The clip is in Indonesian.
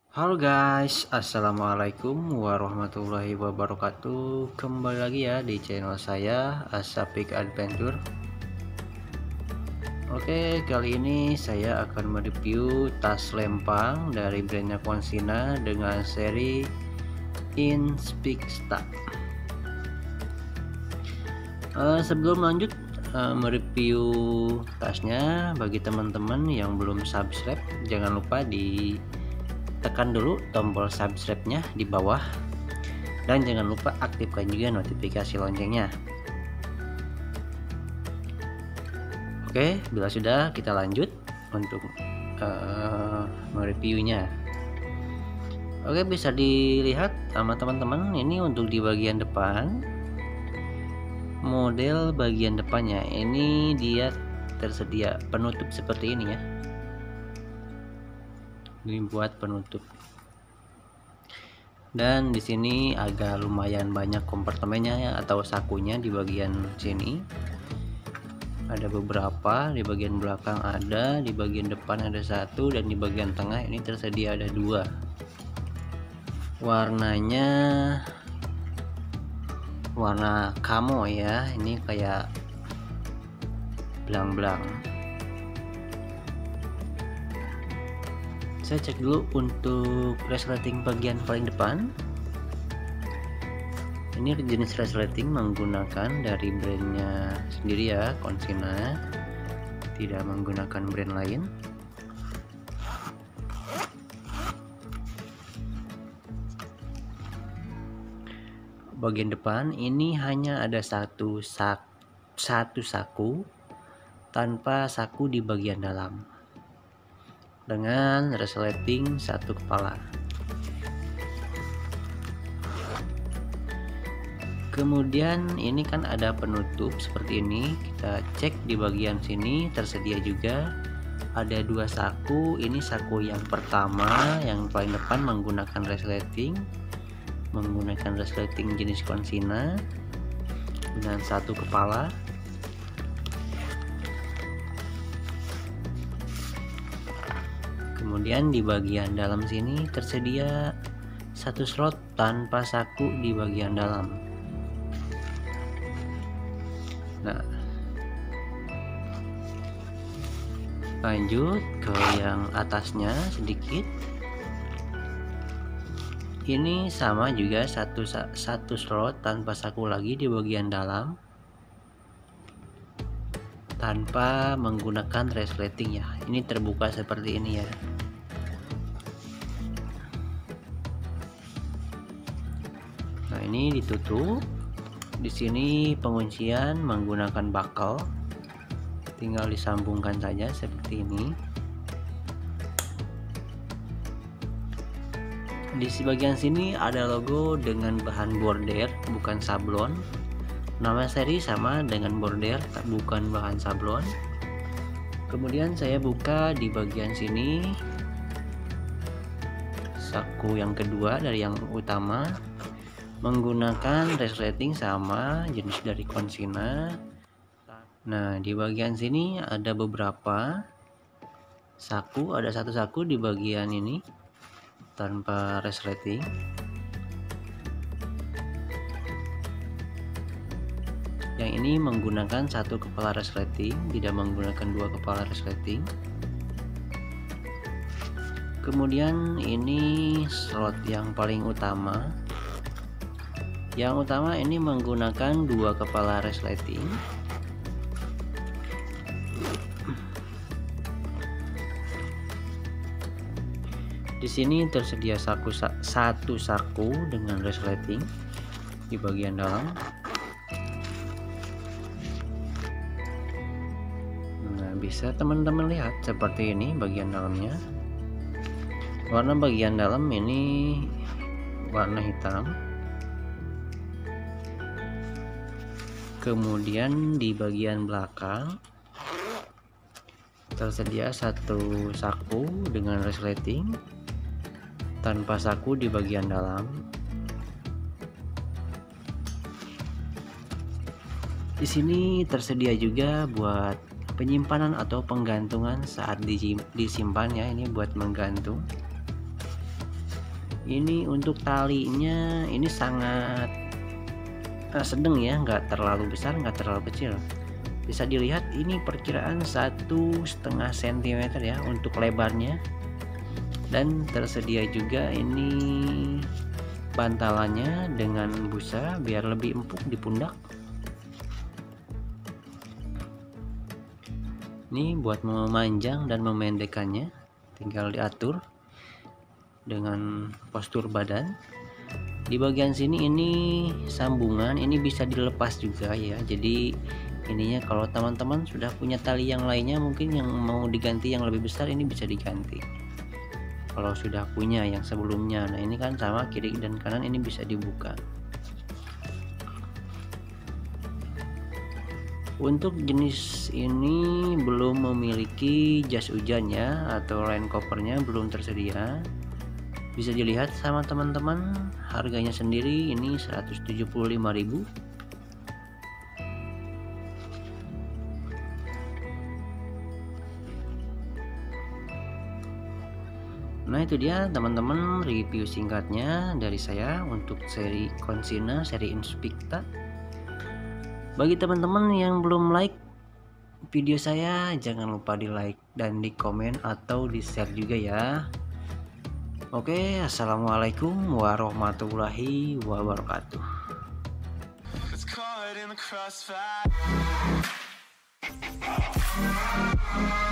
Halo guys, assalamualaikum warahmatullahi wabarakatuh. Kembali lagi ya di channel saya Asapik Adventure. Oke, kali ini saya akan mereview tas lempang dari brandnya Konsina dengan seri Inspixta. Sebelum lanjut mereview tasnya, bagi teman-teman yang belum subscribe, jangan lupa tekan dulu tombol subscribe-nya di bawah, dan jangan lupa aktifkan juga notifikasi loncengnya. Oke, bila sudah, kita lanjut untuk mereviewnya. Oke, bisa dilihat sama teman-teman, ini untuk di bagian depan. Model bagian depannya ini dia tersedia penutup seperti ini ya. Ini buat penutup. Dan di sini agak lumayan banyak kompartemennya ya, atau sakunya di bagian sini. Ada beberapa, di bagian belakang ada, di bagian depan ada satu, dan di bagian tengah ini tersedia ada dua. Warnanya warna camo ya, ini kayak belang-belang. Saya cek dulu untuk resleting bagian paling depan. Ini jenis resleting menggunakan dari brandnya sendiri ya, Konsina, tidak menggunakan brand lain. Bagian depan ini hanya ada satu saku tanpa saku di bagian dalam, dengan resleting satu kepala. Kemudian ini kan ada penutup seperti ini, kita cek di bagian sini tersedia juga ada dua saku. Ini saku yang pertama yang paling depan menggunakan resleting jenis Konsina dengan satu kepala. Kemudian di bagian dalam sini tersedia satu slot tanpa saku di bagian dalam. Nah, lanjut ke yang atasnya sedikit. Ini sama juga satu slot tanpa saku lagi di bagian dalam, tanpa menggunakan resleting ya. Ini terbuka seperti ini ya. Nah, ini ditutup. Di sini penguncian menggunakan buckle, tinggal disambungkan saja seperti ini. Di bagian sini ada logo dengan bahan border, bukan sablon. Nama seri sama dengan border, bukan bahan sablon. Kemudian saya buka di bagian sini saku yang kedua dari yang utama, menggunakan resleting sama jenis dari Konsina. Nah, di bagian sini ada beberapa saku, ada satu saku di bagian ini tanpa resleting. Yang ini menggunakan satu kepala resleting, tidak menggunakan dua kepala resleting. Kemudian ini slot yang paling utama. Yang utama ini menggunakan dua kepala resleting. Di sini tersedia satu saku dengan resleting di bagian dalam. Nah, bisa teman-teman lihat seperti ini bagian dalamnya. Warna bagian dalam ini warna hitam. Kemudian di bagian belakang tersedia satu saku dengan resleting tanpa saku di bagian dalam. Di sini tersedia juga buat penyimpanan atau penggantungan saat disimpan ya, ini buat menggantung. Ini untuk talinya ini sangat sedang ya, nggak terlalu besar nggak terlalu kecil. Bisa dilihat ini perkiraan 1,5 cm ya untuk lebarnya, dan tersedia juga ini bantalannya dengan busa biar lebih empuk di pundak. Ini buat memanjang dan memendekkannya, tinggal diatur dengan postur badan. Di bagian sini ini sambungan, ini bisa dilepas juga ya. Jadi ininya kalau teman-teman sudah punya tali yang lainnya mungkin yang mau diganti yang lebih besar, ini bisa diganti kalau sudah punya yang sebelumnya. Nah ini kan sama, kiri dan kanan ini bisa dibuka. Untuk jenis ini belum memiliki jas hujannya atau rain covernya, belum tersedia. Bisa dilihat sama teman-teman, harganya sendiri ini 175.000. Nah itu dia teman-teman review singkatnya dari saya untuk seri Consina, seri Invicta. Bagi teman-teman yang belum like video saya, jangan lupa di like dan di komen atau di share juga ya. Oke, assalamualaikum warahmatullahi wabarakatuh.